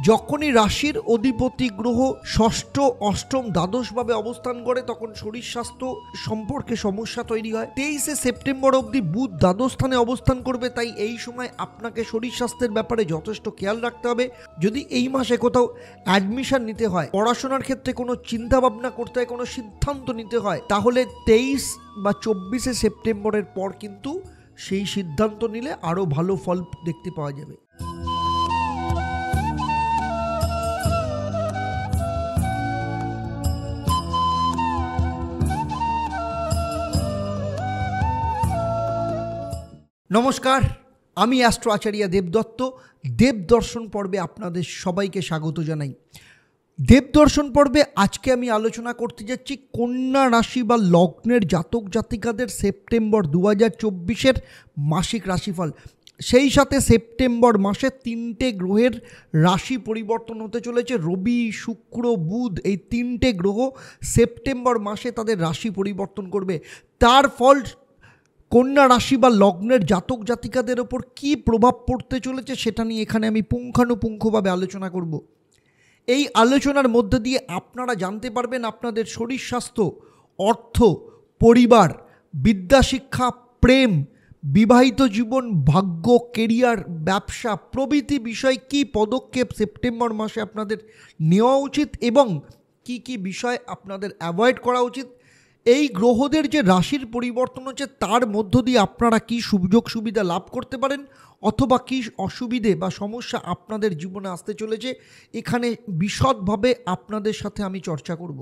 যখনই রাশির অধিপতি গ্রহ ষষ্ঠ অষ্টম দ্বাদশভাবে অবস্থান করে তখন শরীর স্বাস্থ্য সম্পর্কে সমস্যা তৈরি হয়। 23শে সেপ্টেম্বর অবধি বুধ দ্বাদশ স্থানে অবস্থান করবে, তাই এই সময় আপনাকে শরীর স্বাস্থ্যের ব্যাপারে যথেষ্ট খেয়াল রাখতে হবে। যদি এই মাসে কোথাও অ্যাডমিশন নিতে হয়, পড়াশোনার ক্ষেত্রে কোনো চিন্তা ভাবনা করতে হয়, কোনো সিদ্ধান্ত নিতে হয়, তাহলে 23 বা 24শে সেপ্টেম্বরের পর কিন্তু সেই সিদ্ধান্ত নিলে আরও ভালো ফল দেখতে পাওয়া যাবে। নমস্কার, আমি অ্যাস্ট্রো আচার্য দেবদত্ত। দেবদর্শন পর্বে আপনাদের সবাইকে স্বাগত জানাই। দেবদর্শন পর্বে আজকে আমি আলোচনা করতে যাচ্ছি কন্যা রাশি বা লগ্নের জাতক জাতিকাদের সেপ্টেম্বর 2024-এর মাসিক রাশিফল। সেই সাথে সেপ্টেম্বর মাসে 3টে গ্রহের রাশি পরিবর্তন হতে চলেছে। রবি, শুক্র, বুধ, এই 3টে গ্রহ সেপ্টেম্বর মাসে তাদের রাশি পরিবর্তন করবে। তার ফল কন্যা রাশি বা লগ্নের জাতক জাতিকাদের ওপর কী প্রভাব পড়তে চলেছে সেটা নিয়ে এখানে আমি পুঙ্খানুপুঙ্খভাবে আলোচনা করব। এই আলোচনার মধ্য দিয়ে আপনারা জানতে পারবেন আপনাদের শরীর স্বাস্থ্য, অর্থ, পরিবার, বিদ্যা শিক্ষা, প্রেম, বিবাহিত জীবন, ভাগ্য, কেরিয়ার, ব্যবসা প্রভৃতি বিষয় কী পদক্ষেপ সেপ্টেম্বর মাসে আপনাদের নেওয়া উচিত এবং কি কি বিষয় আপনাদের অ্যাভয়েড করা উচিত। এই গ্রহদের যে রাশির পরিবর্তন হচ্ছে তার মধ্য দিয়ে আপনারা কী সুযোগ সুবিধা লাভ করতে পারেন অথবা কী অসুবিধে বা সমস্যা আপনাদের জীবনে আসতে চলেছে, এখানে বিশদভাবে আপনাদের সাথে আমি চর্চা করব।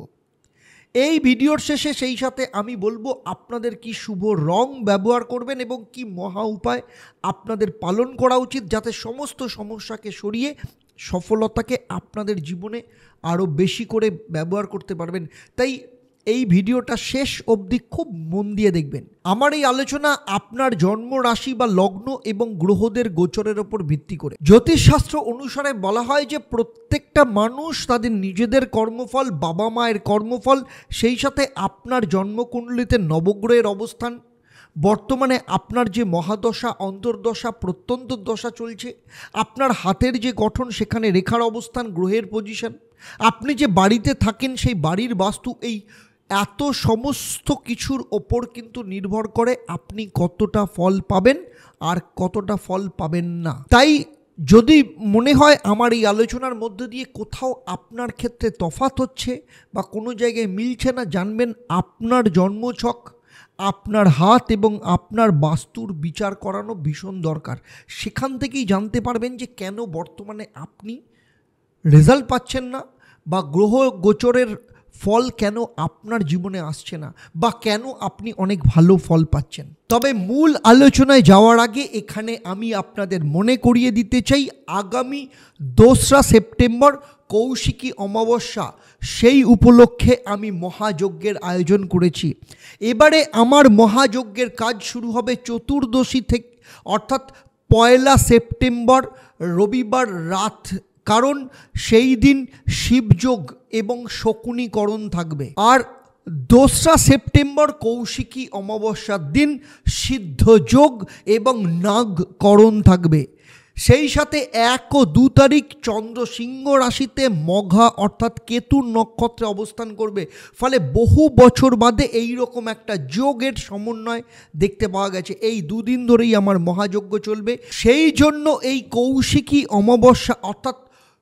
এই ভিডিওর শেষে সেই সাথে আমি বলবো আপনাদের কি শুভ রং ব্যবহার করবেন এবং কি মহা উপায় আপনাদের পালন করা উচিত যাতে সমস্ত সমস্যাকে সরিয়ে সফলতাকে আপনাদের জীবনে আরও বেশি করে ব্যবহার করতে পারবেন। তাই এই ভিডিওটা শেষ অবধি খুব মন দিয়ে দেখবেন। আমার এই আলোচনা আপনার জন্ম রাশি বা লগ্ন এবং গ্রহদের গোচরের ওপর ভিত্তি করে। জ্যোতিষশাস্ত্র অনুসারে বলা হয় যে প্রত্যেকটা মানুষ তাদের নিজেদের কর্মফল, বাবা মায়ের কর্মফল, সেই সাথে আপনার জন্মকুণ্ডলিতে নবগ্রহের অবস্থান, বর্তমানে আপনার যে মহাদশা, অন্তর্দশা, প্রত্যন্তর দশা চলছে, আপনার হাতের যে গঠন সেখানে রেখার অবস্থান, গ্রহের পজিশন, আপনি যে বাড়িতে থাকেন সেই বাড়ির বাস্তু, এই এত সমস্ত কিছুর ওপর কিন্তু নির্ভর করে আপনি কতটা ফল পাবেন আর কতটা ফল পাবেন না। তাই যদি মনে হয় আমার এই আলোচনার মধ্যে দিয়ে কোথাও আপনার ক্ষেত্রে তফাৎ হচ্ছে বা কোনো জায়গায় মিলছে না, জানবেন আপনার জন্মছক, আপনার হাত এবং আপনার বাস্তুর বিচার করানো ভীষণ দরকার। সেখান থেকেই জানতে পারবেন যে কেন বর্তমানে আপনি রেজাল্ট পাচ্ছেন না বা গ্রহ গোচরের ফল কেন আপনার জীবনে আসছে না বা কেন আপনি অনেক ভালো ফল পাচ্ছেন। তবে মূল আলোচনায় যাওয়ার আগে এখানে আমি আপনাদের মনে করিয়ে দিতে চাই আগামী 2রা সেপ্টেম্বর কৌশিকী অমাবস্যা, সেই উপলক্ষে আমি মহাযজ্ঞের আয়োজন করেছি। এবারে আমার মহাযজ্ঞের কাজ শুরু হবে চতুর্দশী থেকে, অর্থাৎ 1লা সেপ্টেম্বর রবিবার রাত, কারণ সেই দিন শিবযোগ এবং শকুনীকরণ থাকবে। আর 2রা সেপ্টেম্বর কৌশিকী অমাবস্যার দিন সিদ্ধযোগ এবং নাগকরণ থাকবে। সেই সাথে 1 ও 2 তারিখ চন্দ্র সিংহ রাশিতে মঘা অর্থাৎ কেতুর নক্ষত্রে অবস্থান করবে। ফলে বহু বছর বাদে এই রকম একটা যোগের সমন্বয় দেখতে পাওয়া গেছে। এই 2 দিন ধরেই আমার মহাযজ্ঞ চলবে। সেই জন্য এই কৌশিকী অমাবস্যা অর্থাৎ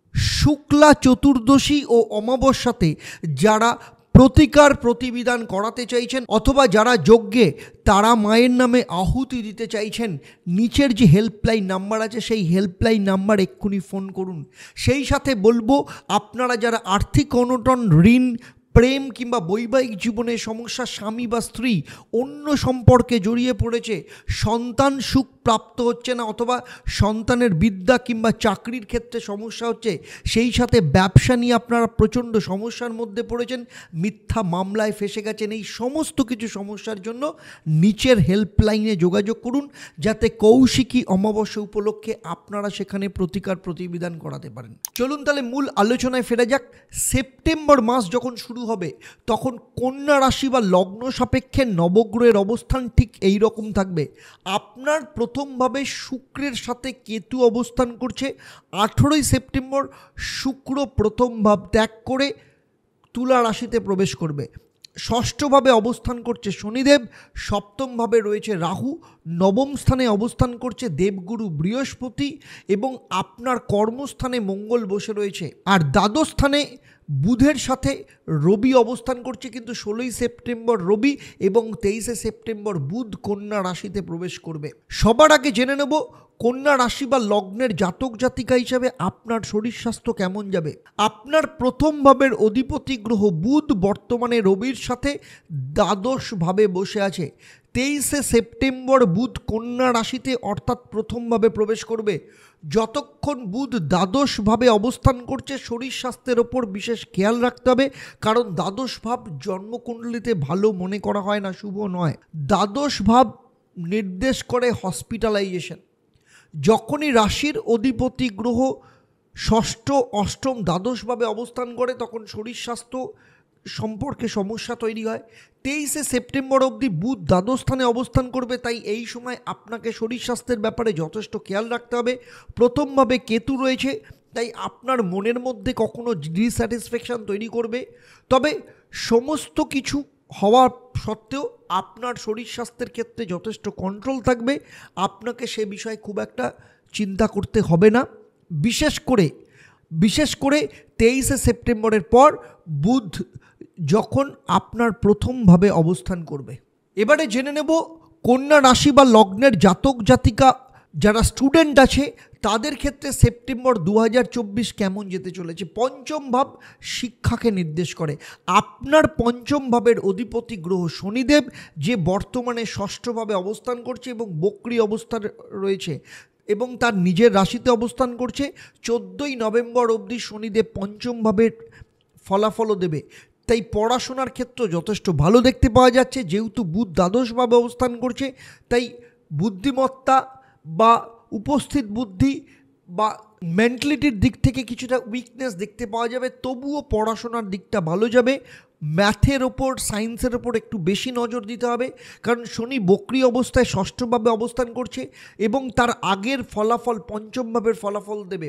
শুক্লা চতুর্দশী ও অমাবস্যাতে যারা প্রতিকার প্রতিবিধান করাতে চাইছেন অথবা যারা যজ্ঞে তারা মায়ের নামে আহুতি দিতে চাইছেন, নিচের যে হেল্পলাইন নাম্বার আছে সেই হেল্পলাইন নাম্বার এক্ষুনি ফোন করুন। সেই সাথে বলবো আপনারা যারা আর্থিক অনটন, ঋণ, প্রেম কিংবা বৈবাহিক জীবনে সমস্যা, স্বামী বা স্ত্রী অন্য সম্পর্কে জড়িয়ে পড়েছে, সন্তান সুখ প্রাপ্ত হচ্ছে না অথবা সন্তানের বিদ্যা কিংবা চাকরির ক্ষেত্রে সমস্যা হচ্ছে, সেই সাথে ব্যবসা নিয়ে আপনারা প্রচণ্ড সমস্যার মধ্যে পড়েছেন, মিথ্যা মামলায় ফেসে গেছেন, এই সমস্ত কিছু সমস্যার জন্য নিচের হেল্পলাইনে যোগাযোগ করুন যাতে কৌশিকী অমাবস্যা উপলক্ষে আপনারা সেখানে প্রতিকার প্রতিবিধান করাতে পারেন। চলুন তাহলে মূল আলোচনায় ফেরা যাক। সেপ্টেম্বর মাস যখন শুরু হবে তখন কন্যা রাশি বা লগ্ন সাপেক্ষে নবগ্রহের অবস্থান ঠিক এই রকম থাকবে। আপনার প্রথমভাবে শুক্রের সাথে কেতু অবস্থান করছে। 18ই সেপ্টেম্বর শুক্র প্রথম ভাব ত্যাগ করে তুলা রাশিতে প্রবেশ করবে। ষষ্ঠভাবে অবস্থান করছে শনিদেব, সপ্তমভাবে রয়েছে রাহু, নবম স্থানে অবস্থান করছে দেবগুরু বৃহস্পতি এবং আপনার কর্মস্থানে মঙ্গল বসে রয়েছে। আর দ্বাদশ স্থানে বুধের সাথে রবি অবস্থান করছে, কিন্তু 16ই সেপ্টেম্বর রবি এবং 23শে সেপ্টেম্বর বুধ কন্যা রাশিতে প্রবেশ করবে। সবার আগে জেনে নেব কন্যা রাশি বা লগ্নের জাতক জাতিকা হিসাবে আপনার শরীর স্বাস্থ্য কেমন যাবে। আপনার প্রথম ভাবের অধিপতি গ্রহ বুধ বর্তমানে রবির সাথে দ্বাদশভাবে বসে আছে। 23শে সেপ্টেম্বর বুধ কন্যা রাশিতে অর্থাৎ প্রথমভাবে প্রবেশ করবে। যতক্ষণ বুধ দ্বাদশভাবে অবস্থান করছে শরীর স্বাস্থ্যের ওপর বিশেষ খেয়াল রাখতে হবে, কারণ দ্বাদশ ভাব জন্মকুণ্ডলিতে ভালো মনে করা হয় না, শুভ নয়। দ্বাদশ ভাব নির্দেশ করে হসপিটালাইজেশন। যখনই রাশির অধিপতি গ্রহ ষষ্ঠ, অষ্টম, দ্বাদশভাবে অবস্থান করে তখন শরীর স্বাস্থ্য সম্পর্কে সমস্যা তৈরি হয়। 23শে সেপ্টেম্বর অবধি বুধ দ্বাদশ স্থানে অবস্থান করবে, তাই এই সময় আপনাকে শরীর স্বাস্থ্যের ব্যাপারে যথেষ্ট খেয়াল রাখতে হবে। প্রথমভাবে কেতু রয়েছে, তাই আপনার মনের মধ্যে কখনো ডিস্যাটিসফ্যাকশান তৈরি করবে। তবে সমস্ত কিছু হওয়া সত্ত্বেও আপনার শরীর স্বাস্থ্যের ক্ষেত্রে যথেষ্ট কন্ট্রোল থাকবে, আপনাকে সে বিষয়ে খুব একটা চিন্তা করতে হবে না। বিশেষ করে 23শে সেপ্টেম্বরের পর বুধ যখন আপনার প্রথমভাবে অবস্থান করবে। এবারে জেনে নেব কন্যা রাশি বা লগ্নের জাতক জাতিকা যারা স্টুডেন্ট আছে তাদের ক্ষেত্রে সেপ্টেম্বর 2024 কেমন যেতে চলেছে। পঞ্চম ভাব শিক্ষাকে নির্দেশ করে। আপনার পঞ্চম ভাবের অধিপতি গ্রহ শনিদেব, যে বর্তমানে ষষ্ঠভাবে অবস্থান করছে এবং বক্রী অবস্থান রয়েছে এবং তার নিজের রাশিতে অবস্থান করছে। 14ই নভেম্বর অবধি শনিদেব পঞ্চম ভাবের ফলাফলও দেবে, তাই পড়াশোনার ক্ষেত্র যথেষ্ট ভালো দেখতে পাওয়া যাচ্ছে। যেহেতু বুধ দ্বাদশভাবে অবস্থান করছে, তাই বুদ্ধিমত্তা বা উপস্থিত বুদ্ধি বা মেন্টালিটির দিক থেকে কিছুটা উইকনেস দেখতে পাওয়া যাবে, তবুও পড়াশোনার দিকটা ভালো যাবে। ম্যাথের ওপর, সায়েন্সের ওপর একটু বেশি নজর দিতে হবে, কারণ শনি বক্রী অবস্থায় ষষ্ঠভাবে অবস্থান করছে এবং তার আগের ফলাফল পঞ্চম ভাবের ফলাফল দেবে।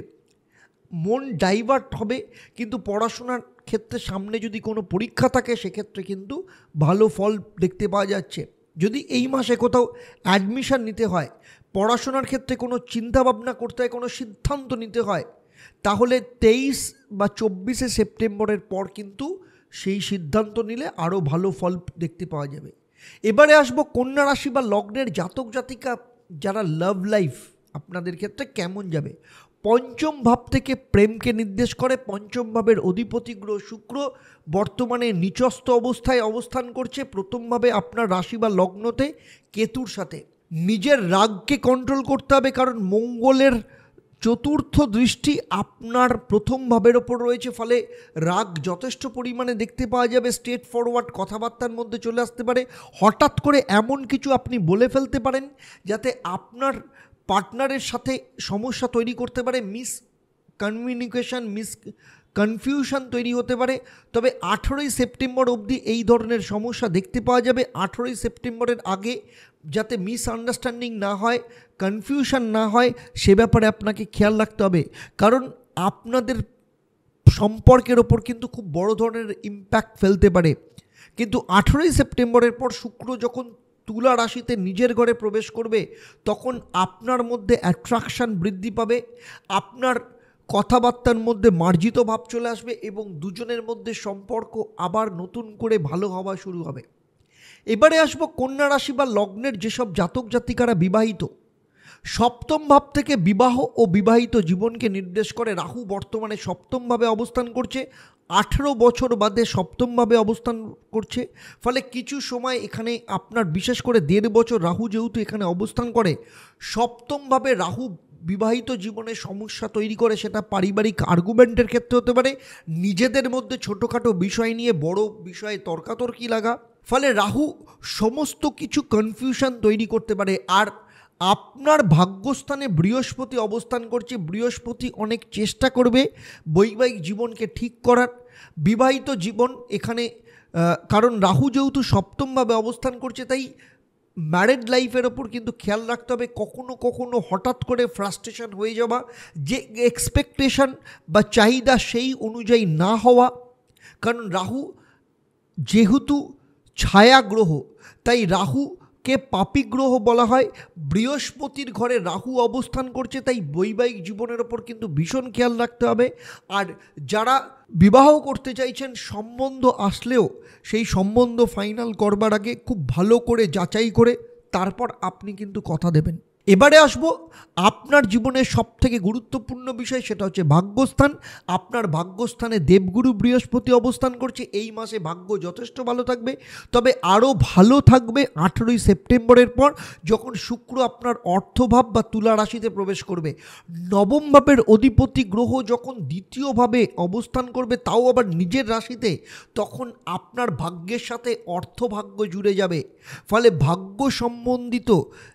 মন ডাইভার্ট হবে, কিন্তু পড়াশোনার ক্ষেত্রে সামনে যদি কোনো পরীক্ষা থাকে সেক্ষেত্রে কিন্তু ভালো ফল দেখতে পাওয়া যাচ্ছে। যদি এই মাসে কোথাও অ্যাডমিশন নিতে হয়, পড়াশোনার ক্ষেত্রে কোনো চিন্তাভাবনা করতে হয়, কোনো সিদ্ধান্ত নিতে হয়, তাহলে 23 বা 24শে সেপ্টেম্বরের পর কিন্তু সেই সিদ্ধান্ত নিলে আরও ভালো ফল দেখতে পাওয়া যাবে। এবারে আসবো কন্যা রাশি বা লগ্নের জাতক জাতিকা যারা লাভ লাইফ আপনাদের ক্ষেত্রে কেমন যাবে। পঞ্চম ভাব থেকে প্রেমকে নির্দেশ করে। পঞ্চম ভাবের অধিপতি গ্রহ শুক্র বর্তমানে নিচস্থ অবস্থায় অবস্থান করছে, প্রথমভাবে আপনার রাশি বা লগ্নতে কেতুর সাথে। নিজের রাগকে কন্ট্রোল করতে হবে, কারণ মঙ্গলের চতুর্থ দৃষ্টি আপনার প্রথম ভাবের ওপর রয়েছে, ফলে রাগ যথেষ্ট পরিমাণে দেখতে পাওয়া যাবে। স্ট্রেট ফরওয়ার্ড কথাবার্তার মধ্যে চলে আসতে পারে। হঠাৎ করে এমন কিছু আপনি বলে ফেলতে পারেন যাতে আপনার পার্টনারের সাথে সমস্যা তৈরি করতে পারে, মিসকমিউনিকেশন, কনফিউশন তৈরি হতে পারে। তবে 18ই সেপ্টেম্বর অবধি এই ধরনের সমস্যা দেখতে পাওয়া যাবে। 18ই সেপ্টেম্বরের আগে যাতে মিসআন্ডারস্ট্যান্ডিং না হয়, কনফিউশন না হয়, সে ব্যাপারে আপনাকে খেয়াল রাখতে হবে, কারণ আপনাদের সম্পর্কের ওপর কিন্তু খুব বড় ধরনের ইম্প্যাক্ট ফেলতে পারে। কিন্তু 18ই সেপ্টেম্বরের পর শুক্র যখন তুলা রাশিতে নিজের ঘরে প্রবেশ করবে, তখন আপনার মধ্যে অ্যাট্রাকশান বৃদ্ধি পাবে, আপনার কথাবার্তার মধ্যে মার্জিত ভাব চলে আসবে এবং দুজনের মধ্যে সম্পর্ক আবার নতুন করে ভালো হওয়া শুরু হবে। এবারে আসবো কন্যা রাশি বা লগ্নের যেসব জাতক জাতিকারা বিবাহিত। সপ্তম ভাব থেকে বিবাহ ও বিবাহিত জীবনকে নির্দেশ করে। রাহু বর্তমানে সপ্তমভাবে অবস্থান করছে, 18 বছর বাদে সপ্তমভাবে অবস্থান করছে, ফলে কিছু সময় এখানে আপনার বিশেষ করে 1.5 বছর রাহু যেহেতু এখানে অবস্থান করে, সপ্তমভাবে রাহু বিবাহিত জীবনে সমস্যা তৈরি করে। সেটা পারিবারিক আর্গুমেন্টের ক্ষেত্রে হতে পারে, নিজেদের মধ্যে ছোটোখাটো বিষয় নিয়ে বড় বিষয়ে তর্কাতর্কি লাগা, ফলে রাহু সমস্ত কিছু কনফিউশন তৈরি করতে পারে। আর আপনার ভাগ্যস্থানে বৃহস্পতি অবস্থান করছে। বৃহস্পতি অনেক চেষ্টা করবে বৈবাহিক জীবনকে ঠিক করার, বিবাহিত জীবন এখানে, কারণ রাহু যেহেতু সপ্তমভাবে অবস্থান করছে, তাই ম্যারেড লাইফের ওপর কিন্তু খেয়াল রাখতে হবে, কখনো কখনো হঠাৎ করে ফ্রাস্ট্রেশন হয়ে যাওয়া, যে এক্সপেকটেশন বা চাহিদা সেই অনুযায়ী না হওয়া। কারণ রাহু যেহেতু ছায়া গ্রহ, তাই রাহুকে পাপী গ্রহ বলা হয়। বৃহস্পতির ঘরে রাহু অবস্থান করছে, তাই বৈবাহিক জীবনের ওপর কিন্তু ভীষণ খেয়াল রাখতে হবে। আর যারা বিবাহ করতে চাইছেন, সম্বন্ধ আসলেও সেই সম্বন্ধ ফাইনাল করবার আগে খুব ভালো করে যাচাই করে তারপর আপনি কিন্তু কথা দেবেন। এবারে আসবো আপনার জীবনের সবথেকে গুরুত্বপূর্ণ বিষয়, সেটা হচ্ছে ভাগ্যস্থান। আপনার ভাগ্যস্থানে দেবগুরু বৃহস্পতি অবস্থান করছে। এই মাসে ভাগ্য যথেষ্ট ভালো থাকবে, তবে আরও ভালো থাকবে 18ই সেপ্টেম্বরের পর, যখন শুক্র আপনার অর্থভাব বা তুলা রাশিতে প্রবেশ করবে। নবম ভাবের অধিপতি গ্রহ যখন দ্বিতীয়ভাবে অবস্থান করবে, তাও আবার নিজের রাশিতে, তখন আপনার ভাগ্যের সাথে অর্থভাগ্য জুড়ে যাবে। ফলে ভাগ্য সম্বন্ধিত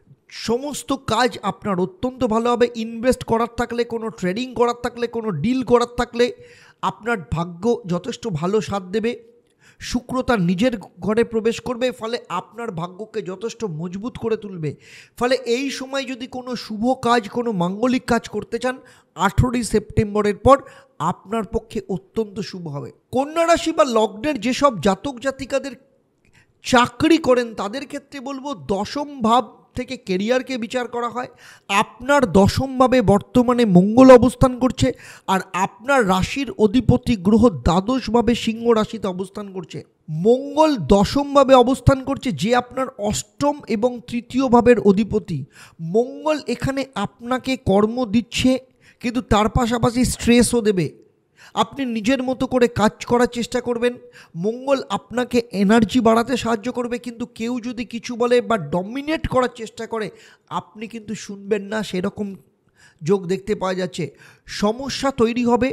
সমস্ত কাজ আপনার অত্যন্ত ভালো হবে। ইনভেস্ট করার থাকলে, কোনো ট্রেডিং করার থাকলে, কোনো ডিল করার থাকলে আপনার ভাগ্য যথেষ্ট ভালো সাথ দেবে। শুক্র তার নিজের ঘরে প্রবেশ করবে, ফলে আপনার ভাগ্যকে যথেষ্ট মজবুত করে তুলবে। ফলে এই সময় যদি কোনো শুভ কাজ, কোনো মাঙ্গলিক কাজ করতে চান, 18ই সেপ্টেম্বরের পর আপনার পক্ষে অত্যন্ত শুভ হবে। কন্যা রাশি বা লগ্নের যেসব জাতক জাতিকাদের চাকরি করেন, তাদের ক্ষেত্রে বলবো দশম ভাব থেকে কেরিয়ারকে বিচার করা হয়। আপনার দশমভাবে বর্তমানে মঙ্গল অবস্থান করছে, আর আপনার রাশির অধিপতি গ্রহ দ্বাদশভাবে সিংহ রাশিতে অবস্থান করছে। মঙ্গল দশমভাবে অবস্থান করছে, যে আপনার অষ্টম এবং তৃতীয় ভাবের অধিপতি। মঙ্গল এখানে আপনাকে কর্ম দিচ্ছে, কিন্তু তার পাশাপাশি স্ট্রেসও দেবে। আপনি নিজের মতো করে কাজ করার চেষ্টা করবেন। মঙ্গল আপনাকে এনার্জি বাড়াতে সাহায্য করবে, কিন্তু কেউ যদি কিছু বলে বা ডমিনেট করার চেষ্টা করে, আপনি কিন্তু শুনবেন না, সেরকম যোগ দেখতে পাওয়া যাচ্ছে। সমস্যা তৈরি হবে।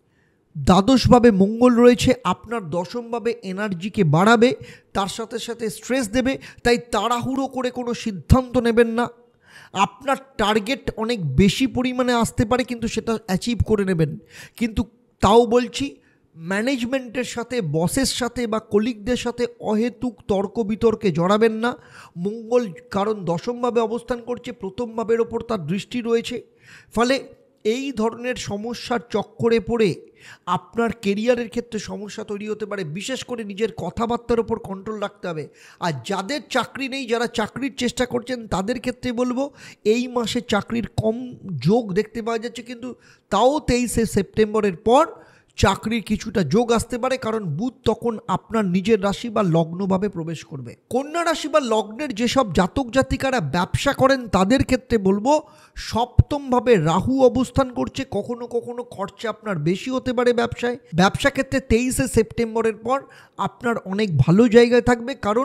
দ্বাদশভাবে মঙ্গল রয়েছে, আপনার দশমভাবে এনার্জিকে বাড়াবে, তার সাথে সাথে স্ট্রেস দেবে। তাই তাড়াহুড়ো করে কোনো সিদ্ধান্ত নেবেন না। আপনার টার্গেট অনেক বেশি পরিমাণে আসতে পারে, কিন্তু সেটা অ্যাচিভ করে নেবেন। কিন্তু তাও বলছি, ম্যানেজমেন্টের সাথে, বসের সাথে বা কলিগদের সাথে অহেতুক তর্ক বিতর্কে জড়াবেন না। মঙ্গল কারণ দশমভাবে অবস্থান করছে, প্রথম ভাবের ওপর তার দৃষ্টি রয়েছে। ফলে এই ধরনের সমস্যার চক্করে পড়ে আপনার কেরিয়ারের ক্ষেত্রে সমস্যা তৈরি হতে পারে। বিশেষ করে নিজের কথাবার্তার ওপর কন্ট্রোল রাখতে হবে। আর যাদের চাকরি নেই, যারা চাকরির চেষ্টা করছেন, তাদের ক্ষেত্রে বলবো এই মাসে চাকরির কম যোগ দেখতে পাওয়া যাচ্ছে, কিন্তু তাও 23শে সেপ্টেম্বরের পর চাকরির কিছুটা যোগ আসতে পারে, কারণ বুধ তখন আপনার নিজের রাশি বা লগ্নভাবে প্রবেশ করবে। কন্যা রাশি বা লগ্নের যেসব জাতক জাতিকারা ব্যবসা করেন, তাদের ক্ষেত্রে বলবো সপ্তমভাবে রাহু অবস্থান করছে। কখনো কখনো খরচা আপনার বেশি হতে পারে ব্যবসায়। ব্যবসা ক্ষেত্রে 23শে সেপ্টেম্বরের পর আপনার অনেক ভালো জায়গায় থাকবে, কারণ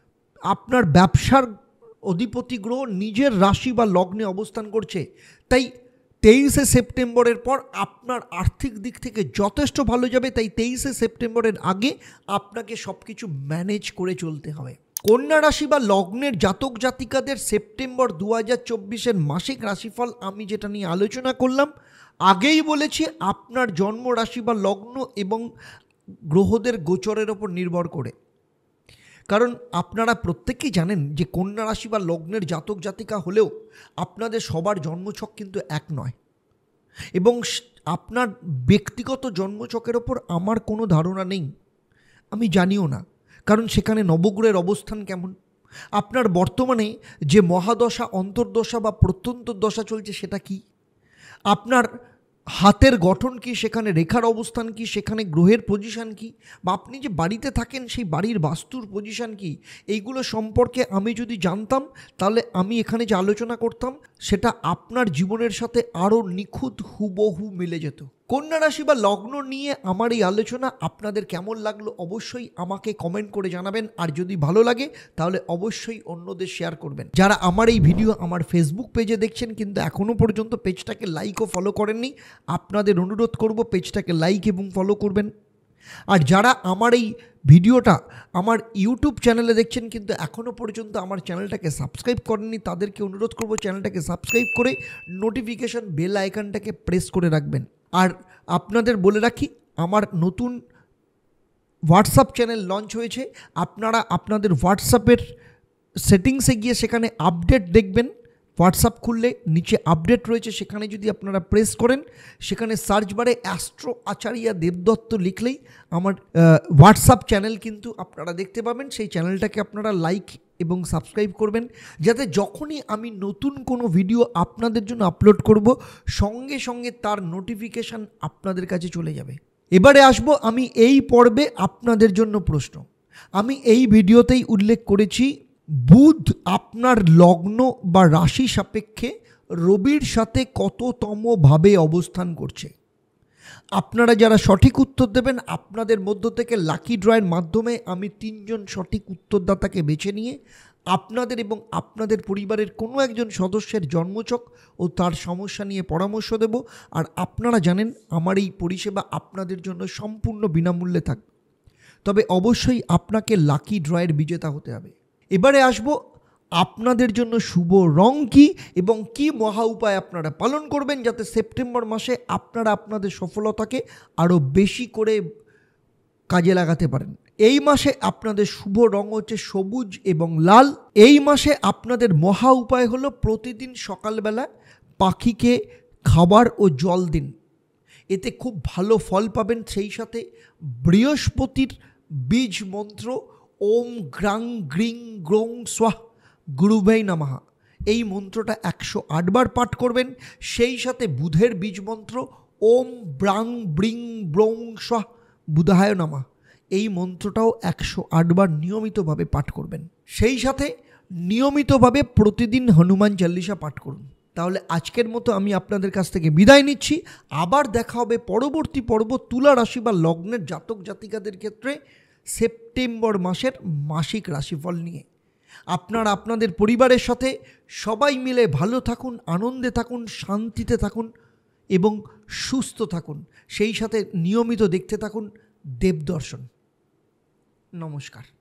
আপনার ব্যবসার অধিপতি গ্রহ নিজের রাশি বা লগ্নে অবস্থান করছে। তাই 23শে সেপ্টেম্বরের পর আপনার আর্থিক দিক থেকে যথেষ্ট ভালো যাবে। তাই 23শে সেপ্টেম্বরের আগে আপনাকে সব কিছু ম্যানেজ করে চলতে হবে। কন্যা রাশি বা লগ্নের জাতক জাতিকাদের সেপ্টেম্বর 2024-এর মাসিক রাশিফল আমি যেটা নিয়ে আলোচনা করলাম, আগেই বলেছি আপনার জন্ম রাশি বা লগ্ন এবং গ্রহদের গোচরের ওপর নির্ভর করে। কারণ আপনারা প্রত্যেকেই জানেন যে কন্যা রাশি বা লগ্নের জাতক জাতিকা হলেও আপনাদের সবার জন্মছক কিন্তু এক নয়, এবং আপনার ব্যক্তিগত জন্মছকের ওপর আমার কোনো ধারণা নেই, আমি জানিও না, কারণ সেখানে নবগ্রহের অবস্থান কেমন, আপনার বর্তমানে যে মহাদশা, অন্তর্দশা বা প্রত্যন্তর দশা চলছে সেটা কি, আপনার হাতের গঠন কি, সেখানে রেখার অবস্থান কি, সেখানে গ্রহের পজিশান কি, বা আপনি যে বাড়িতে থাকেন সেই বাড়ির বাস্তুর পজিশান কি, এইগুলো সম্পর্কে আমি যদি জানতাম, তাহলে আমি এখানে যে আলোচনা করতাম সেটা আপনার জীবনের সাথে আরও নিখুঁত হুবহু মিলে যেত। কন্যা রাশি বা লগ্ন নিয়ে আমার এই আলোচনা আপনাদের কেমন লাগলো অবশ্যই আমাকে কমেন্ট করে জানাবেন, আর যদি ভালো লাগে তাহলে অবশ্যই অন্যদের শেয়ার করবেন। যারা আমার এই ভিডিও আমার ফেসবুক পেজে দেখছেন কিন্তু এখনও পর্যন্ত পেজটাকে লাইক ও ফলো করেননি, আপনাদের অনুরোধ করব পেজটাকে লাইক এবং ফলো করবেন। আর যারা আমার এই ভিডিওটা আমার ইউটিউব চ্যানেলে দেখছেন কিন্তু এখনও পর্যন্ত আমার চ্যানেলটাকে সাবস্ক্রাইব করেননি, তাদেরকে অনুরোধ করব চ্যানেলটাকে সাবস্ক্রাইব করে নোটিফিকেশন বেল আইকনটাকে প্রেস করে রাখবেন। আর আপনাদের বলে রাখি, আমার নতুন হোয়াটসঅ্যাপ চ্যানেল লঞ্চ হয়েছে। আপনারা আপনাদের হোয়াটসঅ্যাপের সেটিংসে গিয়ে সেখানে আপডেট দেখবেন। হোয়াটসঅ্যাপ খুললে নিচে আপডেট রয়েছে, সেখানে যদি আপনারা প্রেস করেন, সেখানে সার্চ বারে অ্যাস্ট্রো আচারিয়া দেবদত্ত লিখলেই আমার হোয়াটসঅ্যাপ চ্যানেল কিন্তু আপনারা দেখতে পাবেন। সেই চ্যানেলটাকে আপনারা লাইক এবং সাবস্ক্রাইব করবেন, যাতে যখনই আমি নতুন কোনো ভিডিও আপনাদের জন্য আপলোড করব, সঙ্গে সঙ্গে তার নোটিফিকেশান আপনাদের কাছে চলে যাবে। এবারে আসবো আমি এই পর্বে আপনাদের জন্য প্রশ্ন। আমি এই ভিডিওতেই উল্লেখ করেছি বুধ আপনার লগ্ন বা রাশি সাপেক্ষে রবির সাথে কততম ভাবে অবস্থান করছে। আপনারা যারা সঠিক উত্তর দেবেন, আপনাদের মধ্য থেকে লাকি ড্রয়ের মাধ্যমে আমি 3 জন সঠিক উত্তরদাতাকে বেছে নিয়ে আপনাদের এবং আপনাদের পরিবারের কোনো একজন সদস্যের জন্মছক ও তার সমস্যা নিয়ে পরামর্শ দেব। আর আপনারা জানেন আমার এই পরিষেবা আপনাদের জন্য সম্পূর্ণ বিনামূল্যে থাকবে, তবে অবশ্যই আপনাকে লাকি ড্রয়ের বিজেতা হতে হবে। এবারে আসব আপনাদের জন্য শুভ রং কী এবং কী মহা উপায় আপনারা পালন করবেন, যাতে সেপ্টেম্বর মাসে আপনারা আপনাদের সফলতাকে আরও বেশি করে কাজে লাগাতে পারেন। এই মাসে আপনাদের শুভ রং হচ্ছে সবুজ এবং লাল। এই মাসে আপনাদের মহা উপায় হলো প্রতিদিন সকালবেলা পাখিকে খাবার ও জল দিন, এতে খুব ভালো ফল পাবেন। সেই সাথে বৃহস্পতির বীজ মন্ত্র ওম গ্রাং গ্রিং গ্রোং স্বাহ গুরুভৈ নমঃ, এই মন্ত্রটা 108 বার পাঠ করবেন। সেই সাথে বুধের বীজ মন্ত্র ওম ব্রাং ব্রিং ব্রোং স্বাহ বুধায় নমঃ, এই মন্ত্রটাও 108 বার নিয়মিতভাবে পাঠ করবেন। সেই সাথে নিয়মিতভাবে প্রতিদিন হনুমান চল্লিশা পাঠ করুন। তাহলে আজকের মতো আমি আপনাদের কাছ থেকে বিদায় নিচ্ছি। আবার দেখা হবে পরবর্তী পর্ব তুলা রাশি বা লগ্নের জাতক জাতিকাদের ক্ষেত্রে সেপ্টেম্বর মাসের মাসিক রাশিফল নিয়ে। আপনারা আপনাদের পরিবারের সাথে সবাই মিলে ভালো থাকুন, আনন্দে থাকুন, শান্তিতে থাকুন এবং সুস্থ থাকুন। সেই সাথে নিয়মিত দেখতে থাকুন দেবদর্শন। নমস্কার।